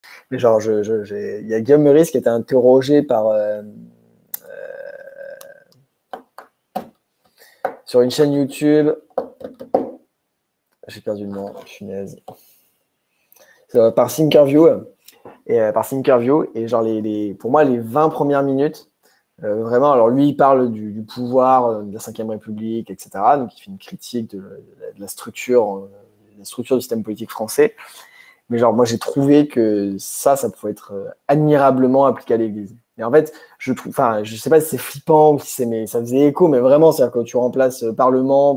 Mais genre, il y a Guillaume Meurice qui a été interrogé sur une chaîne YouTube. J'ai perdu le nom, je suis naze. Par Thinkerview. Par Thinkerview. Et genre, pour moi, les 20 premières minutes, vraiment, alors lui, il parle du pouvoir de la Ve République, etc. Donc, il fait une critique de la structure du système politique français. Mais genre, moi, j'ai trouvé que ça pouvait être admirablement appliqué à l'Église. Et en fait, je sais pas si c'est flippant ou si mais ça faisait écho, mais vraiment, c'est-à-dire que tu remplaces Parlement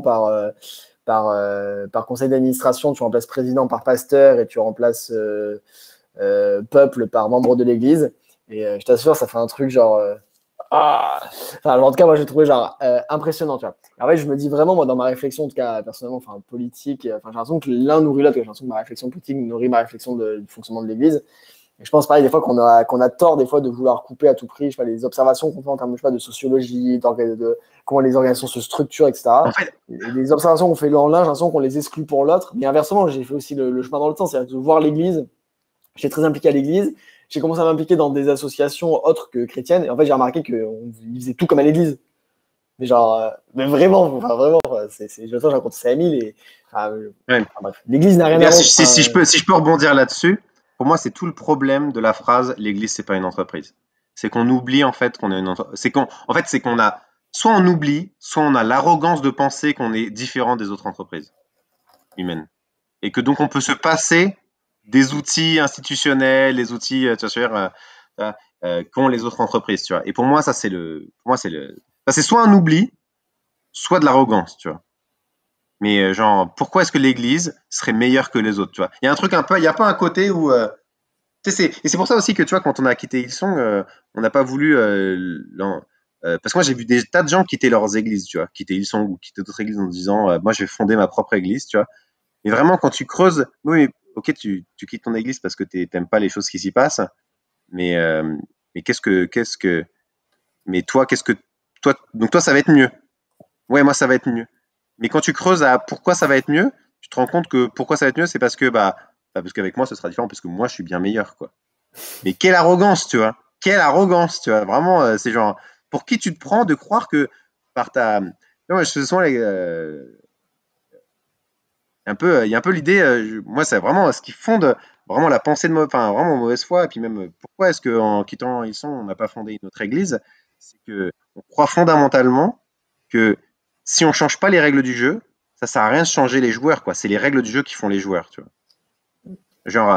par conseil d'administration, tu remplaces président par pasteur et tu remplaces peuple par membre de l'Église. Et je t'assure, ça fait un truc genre. Enfin, en tout cas, moi, j'ai trouvé genre impressionnant, tu vois. En fait, je me dis vraiment, moi, dans ma réflexion, en tout cas, personnellement, enfin, politique, enfin, j'ai l'impression que l'un nourrit l'autre. J'ai l'impression que ma réflexion politique nourrit ma réflexion du fonctionnement de l'Église. Et je pense, pareil, des fois, qu'on a tort, des fois, de vouloir couper à tout prix, je sais pas, les observations qu'on fait en termes de, je sais pas, de sociologie, de comment les organisations se structurent, etc. En fait, Et les observations qu'on fait l'un, j'ai l'impression qu'on les exclut pour l'autre. Mais inversement, j'ai fait aussi le chemin dans le temps, c'est-à-dire de voir l'Église. J'étais très impliqué à l'Église. J'ai commencé à m'impliquer dans des associations autres que chrétiennes. Et en fait, j'ai remarqué qu'ils faisaient tout comme à l'Église. Mais genre, mais vraiment, enfin, vraiment, je raconte ça à Emile et ouais. bref. L'Église n'a rien à Bien, voir. si je peux rebondir là-dessus, pour moi, c'est tout le problème de la phrase «l'Église, c'est pas une entreprise». C'est qu'on oublie en fait qu'on est une entreprise. C'est qu'on a soit on oublie, soit on a l'arrogance de penser qu'on est différent des autres entreprises humaines. Et que donc on peut se passer des outils institutionnels, les outils, tu vois, qu'ont les autres entreprises, tu vois. Et pour moi, c'est soit un oubli, soit de l'arrogance, tu vois. Mais genre, pourquoi est-ce que l'Église serait meilleure que les autres, tu vois? Il y a un truc un peu, il y a pas un côté où, tu sais, et c'est pour ça aussi que tu vois, quand on a quitté Hillsong, on n'a pas voulu, parce que moi j'ai vu des tas de gens quitter leurs églises, tu vois, quitter Hillsong ou quitter d'autres églises en disant, moi je vais fonder ma propre église, tu vois. Et vraiment, quand tu creuses, oui, ok, tu quittes ton église parce que t'aimes pas les choses qui s'y passent, mais, euh, mais mais toi, donc toi, ça va être mieux. Ouais, moi, ça va être mieux. Mais quand tu creuses à pourquoi ça va être mieux, tu te rends compte que pourquoi ça va être mieux, c'est parce que, parce qu'avec moi, ce sera différent, parce que moi, je suis bien meilleur, quoi. Mais quelle arrogance, tu vois. Quelle arrogance, tu vois. Vraiment, c'est genre, pour qui tu te prends de croire que par ta. Non, je fais souvent il y a un peu l'idée, moi, c'est vraiment ce qui fonde vraiment la pensée enfin, vraiment mauvaise foi. Et puis même, pourquoi est-ce qu'en quittant Ilson, on n'a pas fondé une autre église? C'est que on croit fondamentalement que si on change pas les règles du jeu, ça sert à rien de changer les joueurs, quoi. C'est les règles du jeu qui font les joueurs, tu vois. Genre,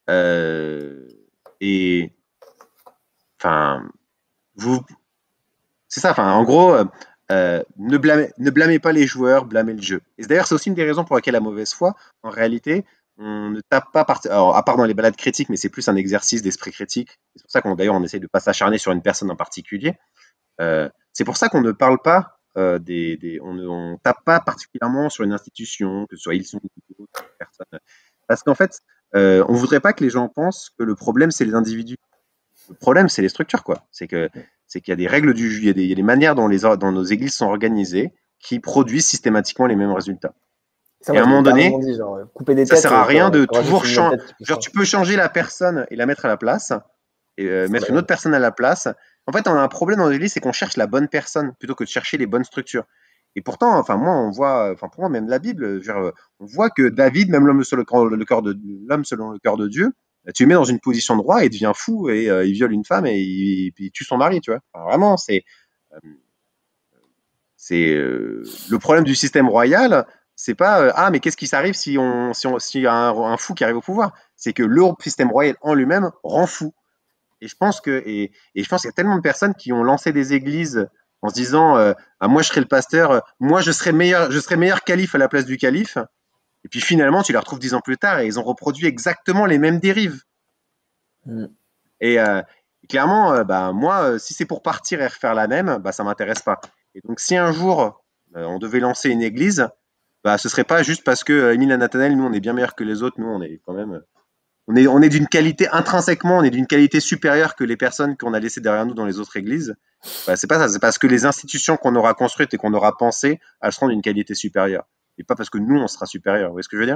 et enfin, vous, c'est ça. Enfin, en gros, ne blâmez pas les joueurs, blâmez le jeu. Et d'ailleurs, c'est aussi une des raisons pour laquelle la mauvaise foi, en réalité, on ne tape pas alors, à part dans les balades critiques, mais c'est plus un exercice d'esprit critique. C'est pour ça qu'on d'ailleurs on essaie de ne pas s'acharner sur une personne en particulier. C'est pour ça qu'on ne parle pas on tape pas particulièrement sur une institution, que ce soit Ilson ou d'autres personnes. Parce qu'en fait, on voudrait pas que les gens pensent que le problème c'est les individus. Le problème, c'est les structures, quoi. C'est qu'il y a des règles du jeu, il y a des manières dont nos églises sont organisées qui produisent systématiquement les mêmes résultats. Ça, Et à moi, un je l'ai moment éternellement donné, dit, genre, couper des ça têtes, sert à rien de t'auras juste toujours une nouvelle changer. tête qui Genre, poussera. tu peux changer la personne et la mettre à la place, et mettre une Ouais. autre personne à la place. En fait, on a un problème dans l'église, c'est qu'on cherche la bonne personne plutôt que de chercher les bonnes structures. Et pourtant, enfin, moi, on voit, enfin, pour moi, même la Bible, on voit que David, même l'homme selon l'homme selon le cœur de Dieu, tu le mets dans une position de roi, il devient fou et il viole une femme et il tue son mari, tu vois. Enfin, vraiment, euh, c'est le problème du système royal, c'est pas ah mais qu'est-ce qui s'arrive si y a un fou qui arrive au pouvoir, c'est que le système royal en lui-même rend fou. Et je pense qu'il y a tellement de personnes qui ont lancé des églises en se disant ah, moi je serai le pasteur, moi je serai meilleur calife à la place du calife. Et puis finalement tu les retrouves 10 ans plus tard et ils ont reproduit exactement les mêmes dérives. Mm. Et clairement, moi, si c'est pour partir et refaire la même, ça m'intéresse pas. Et donc, si un jour on devait lancer une église, ce serait pas juste parce que Émile et Nathanaël, nous, on est bien meilleurs que les autres. Nous, on est quand même, on est d'une qualité intrinsèquement, on est d'une qualité supérieure que les personnes qu'on a laissées derrière nous dans les autres églises. C'est pas ça. C'est parce que les institutions qu'on aura construites et qu'on aura pensées, elles seront d'une qualité supérieure. Et pas parce que nous, on sera supérieur. Vous voyez ce que je veux dire?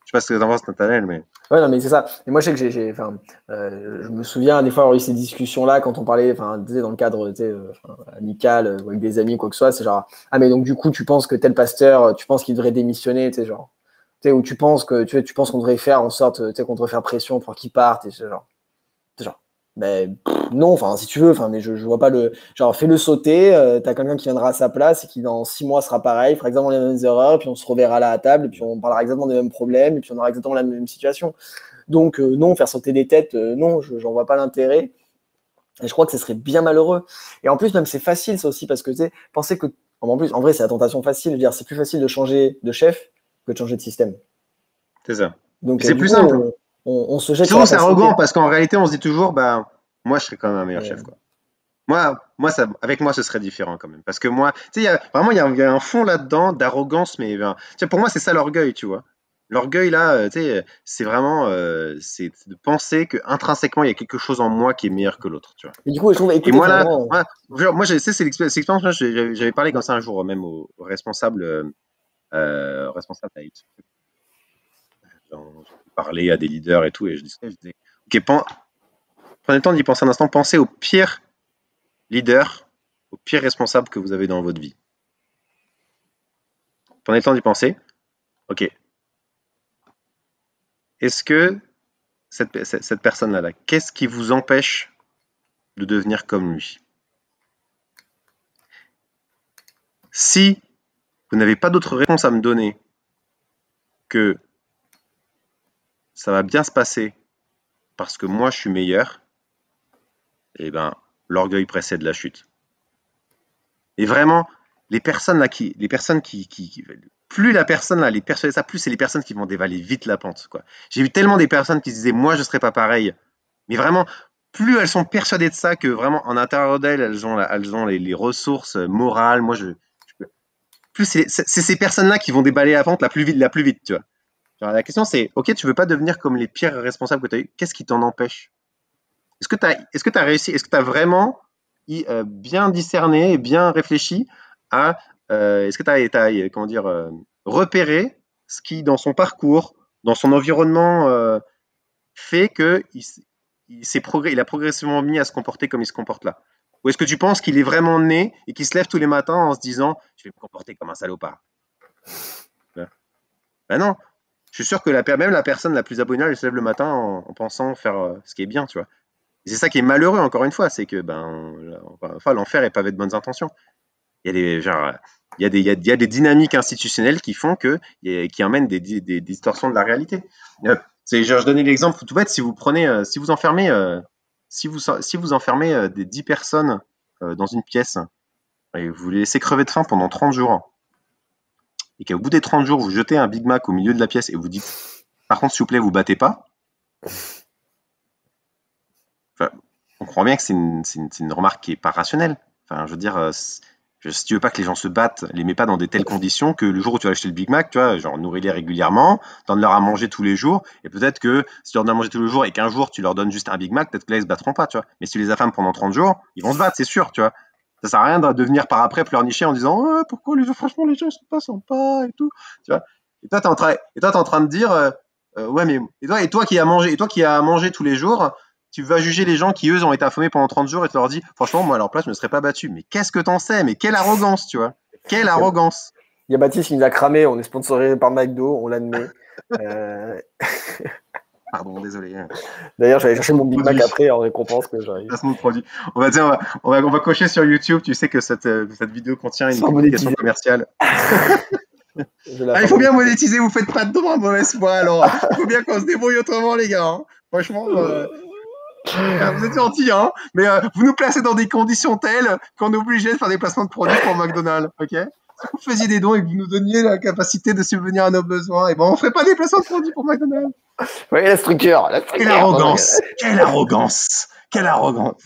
sais pas ce que t'en penses, Nathanaël, mais. Ouais, non, mais c'est ça. Et moi, je sais que je me souviens des fois avoir eu ces discussions-là quand on parlait, tu sais, dans le cadre, tu sais, amical, ou avec des amis, quoi que ce soit. C'est genre, ah, mais donc, du coup, tu penses que tel pasteur, tu penses qu'il devrait démissionner, tu sais, genre, tu sais, ou tu penses penses qu'on devrait faire en sorte, tu sais, qu'on devrait faire pression pour qu'il parte, et c'est genre, mais non, enfin, si tu veux, mais je vois pas le, genre, fais-le sauter, t'as quelqu'un qui viendra à sa place et qui dans 6 mois sera pareil, fera exactement les mêmes erreurs, puis on se reverra là à la table, et puis on parlera exactement des mêmes problèmes, et puis on aura exactement la même situation. Donc, non, faire sauter des têtes, non, j'en vois pas l'intérêt. Et je crois que ce serait bien malheureux. Et en plus, même, c'est facile, ça aussi, parce que, tu sais, penser que, en plus, en vrai, c'est la tentation facile. Je veux dire, c'est plus facile de changer de chef que de changer de système. C'est ça. Donc, Puis c'est du plus coup, simple. on se jette sur Souvent, la c'est facilité. arrogant parce qu'en réalité, on se dit toujours, bah, moi, je serais quand même un meilleur chef, quoi. Ça, avec moi, ce serait différent quand même. Parce que moi, tu sais, il y a un fond là-dedans d'arrogance, mais ben, tu sais, pour moi, c'est ça l'orgueil, tu vois. L'orgueil, là, tu sais, c'est vraiment c'est de penser que intrinsèquement, il y a quelque chose en moi qui est meilleur que l'autre, tu vois. Et du coup, je trouve, Et écoutez, moi, là, vraiment, tu sais, c'est l'expérience, moi, j'avais parlé comme ça un jour, même au responsable, responsable d'IT. J'en parlais à des leaders et tout, et je disais, ok, prenez le temps d'y penser un instant, pensez au pire leader, au pire responsable que vous avez dans votre vie. Prenez le temps d'y penser. Ok. Est-ce que cette personne-là, qu'est-ce qui vous empêche de devenir comme lui? Si vous n'avez pas d'autre réponse à me donner que ça va bien se passer parce que moi je suis meilleur, eh ben l'orgueil précède la chute. Et vraiment, les personnes plus la personne là, les persuader ça, plus c'est les personnes qui vont dévaler vite la pente, quoi. J'ai vu tellement des personnes qui se disaient, moi, je serais pas pareil. Mais vraiment, plus elles sont persuadées de ça que vraiment en intérieur d'elles, elles ont les ressources morales. Plus c'est ces personnes-là qui vont déballer la pente la plus vite, tu vois. Genre, la question c'est, ok, tu veux pas devenir comme les pires responsables que tu as eu, qu'est-ce qui t'en empêche? Est-ce que tu as réussi, est-ce que tu as vraiment bien discerné et bien réfléchi à est-ce que tu as, comment dire, repéré ce qui, dans son parcours, dans son environnement, fait il a progressivement mis à se comporter comme il se comporte là? Ou est-ce que tu penses qu'il est vraiment né et qu'il se lève tous les matins en se disant je vais me comporter comme un salopard? Ben non, je suis sûr que même la personne la plus abominable, elle se lève le matin en pensant faire ce qui est bien, tu vois. Et c'est ça qui est malheureux, encore une fois, c'est que enfin, l'enfer est pavé de bonnes intentions. Il y a des, genre, il y a des dynamiques institutionnelles qui font qui emmènent des distorsions de la réalité. Je donnais l'exemple tout bête, si vous prenez, si vous enfermez, si vous enfermez des 10 personnes dans une pièce et vous les laissez crever de faim pendant 30 jours, et qu'au bout des 30 jours, vous jetez un Big Mac au milieu de la pièce et vous dites, par contre, s'il vous plaît, vous battez pas. Enfin, on comprend bien que c'est une remarque qui est pas rationnelle. Enfin, je veux dire, si tu veux pas que les gens se battent, les mets pas dans des telles conditions que le jour où tu vas acheter le Big Mac, tu vois, genre nourris-les régulièrement, donne-leur à manger tous les jours, et peut-être que si tu leur donnes à manger tous les jours et qu'un jour tu leur donnes juste un Big Mac, peut-être que là ils se battront pas, tu vois. Mais si tu les affames pendant 30 jours, ils vont se battre, c'est sûr, tu vois. Ça sert à rien de venir par après pleurnicher en disant pourquoi franchement les gens sont pas sympas et tout, tu vois. Et toi t'es en train de dire ouais mais et toi qui as mangé tous les jours, tu vas juger les gens qui, eux, ont été affamés pendant 30 jours et tu leur dis, franchement, moi, à leur place, je ne me serais pas battu. Mais qu'est-ce que t'en sais? Mais quelle arrogance, tu vois? Quelle arrogance! il y a Baptiste qui nous a cramé, on est sponsorisé par McDo, on l'admet. Euh, Pardon, désolé. D'ailleurs, j'allais chercher mon Big Mac Produit. après en récompense que j'arrive. Placement de produit. On va dire, on va cocher sur YouTube. Tu sais que cette vidéo contient une Sans communication monétiser. commerciale. Je la Ah, il fin faut bien monétiser. monétiser. Vous faites pas de dons à mauvaise foi. Alors, il faut bien qu'on se débrouille autrement, les gars, hein. Franchement, vous êtes gentils, hein. Mais vous nous placez dans des conditions telles qu'on est obligé de faire des placements de produits pour McDonald's, ok? Si vous faisiez des dons et que vous nous donniez la capacité de subvenir à nos besoins, et ben on ferait pas des placements de produits pour McDonald's. Oui, la structure. Quelle arrogance! Quelle arrogance! Quelle arrogance!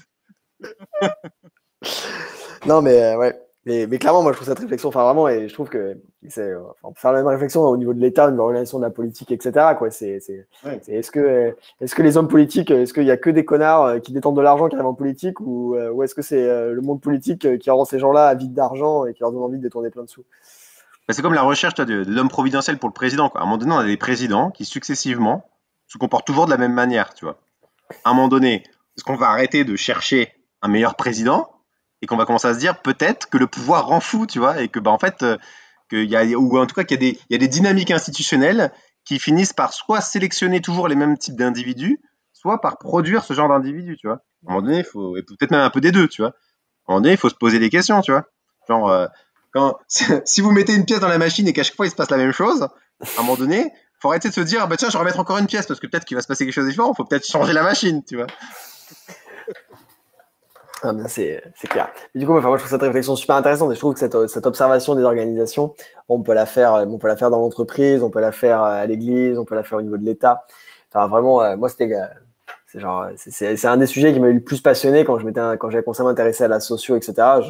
Non, mais ouais. Mais clairement, moi, je trouve cette réflexion, enfin vraiment, et je trouve que c'est, on peut faire la même réflexion au niveau de l'État, de l'organisation de la politique, etc. Quoi. Ouais. Est-ce que les hommes politiques, est-ce qu'il y a que des connards qui détendent de l'argent qui arrivent en politique, ou est-ce que c'est le monde politique qui rend ces gens-là avides d'argent et qui leur donne envie de détourner plein de sous? Bah, c'est comme la recherche toi, de l'homme providentiel pour le président, quoi. À un moment donné, on a des présidents qui successivement se comportent toujours de la même manière, tu vois. À un moment donné, est-ce qu'on va arrêter de chercher un meilleur président et qu'on va commencer à se dire peut-être que le pouvoir rend fou, tu vois, et que bah en fait, ou en tout cas qu'il y a des dynamiques institutionnelles qui finissent par soit sélectionner toujours les mêmes types d'individus, soit par produire ce genre d'individus, tu vois. À un moment donné, il faut, et peut-être même un peu des deux, tu vois. À un moment donné, il faut se poser des questions, tu vois. Genre, quand, si vous mettez une pièce dans la machine et qu'à chaque fois il se passe la même chose, à un moment donné, il faut arrêter de se dire, bah tiens, je vais remettre encore une pièce parce que peut-être qu'il va se passer quelque chose de différent, il faut peut-être changer la machine, tu vois. Ah, ben c'est clair. Et du coup, enfin, moi, je trouve cette réflexion super intéressante et je trouve que cette observation des organisations, on peut la faire dans l'entreprise, on peut la faire à l'église, on peut la faire au niveau de l'État. Enfin, vraiment, moi, c'est un des sujets qui m'a eu le plus passionné quand j'avais commencé à m'intéresser à la socio, etc.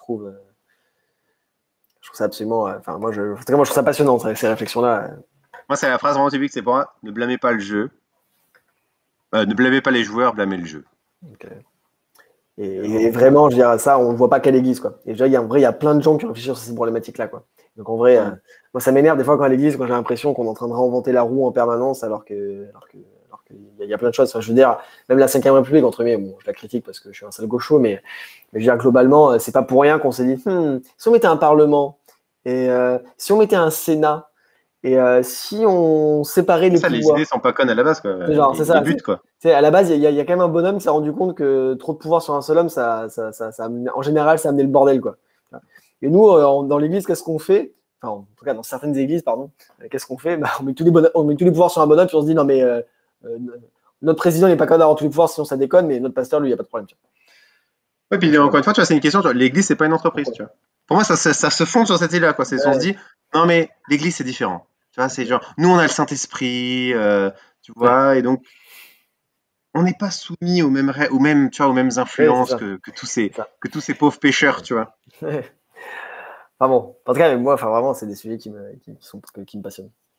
Je trouve ça absolument, enfin, en tout cas, moi, je trouve ça passionnant, ces réflexions-là. Moi, c'est la phrase vraiment typique, c'est pour moi, ne blâmez pas le jeu, ne blâmez pas les joueurs, blâmez le jeu. Donc, et vraiment, je dirais ça, on ne voit pas qu'à l'église, quoi. Et déjà, en vrai, il y a plein de gens qui réfléchissent sur ces problématiques-là, quoi. Donc, en vrai, moi, ça m'énerve des fois quand à l'église, quand j'ai l'impression qu'on est en train de réinventer la roue en permanence, alors qu'il y a plein de choses. Enfin, je veux dire, même la 5ème République, entre guillemets, bon, je la critique parce que je suis un sale gaucho, mais je veux dire, globalement, c'est pas pour rien qu'on s'est dit, si on mettait un parlement, et si on mettait un Sénat, et si on séparait les Ça, les idées pouvoirs. sont pas connes à la base, quoi. C'est genre, c'est Les ça. buts, quoi. À la base, il y a quand même un bonhomme qui s'est rendu compte que trop de pouvoir sur un seul homme, en général, ça amenait le bordel, quoi. Et nous, dans l'église, qu'est-ce qu'on fait? Enfin, en tout cas, dans certaines églises, pardon, qu'est-ce qu'on fait? Bah, on met tous les pouvoirs sur un bonhomme, puis on se dit, non, mais euh, notre président n'est pas capable d'avoir tous les pouvoirs, sinon ça déconne, mais notre pasteur, lui, il n'y a pas de problème. Ouais, puis encore une fois, tu vois, c'est une question, tu vois, l'église, c'est pas une entreprise, tu vois. Pour moi, ça se fonde sur cette idée-là, quoi. On se Ouais, dit, non, mais l'église, c'est différent. Tu vois, c'est genre, nous, on a le Saint-Esprit, tu ouais, vois, et donc, on n'est pas soumis tu vois, aux mêmes ouais, c'est influences ça. C'est ça. que tous ces pauvres pécheurs, tu vois. Enfin bon, en tout cas, moi, enfin, vraiment, c'est des sujets qui me passionnent.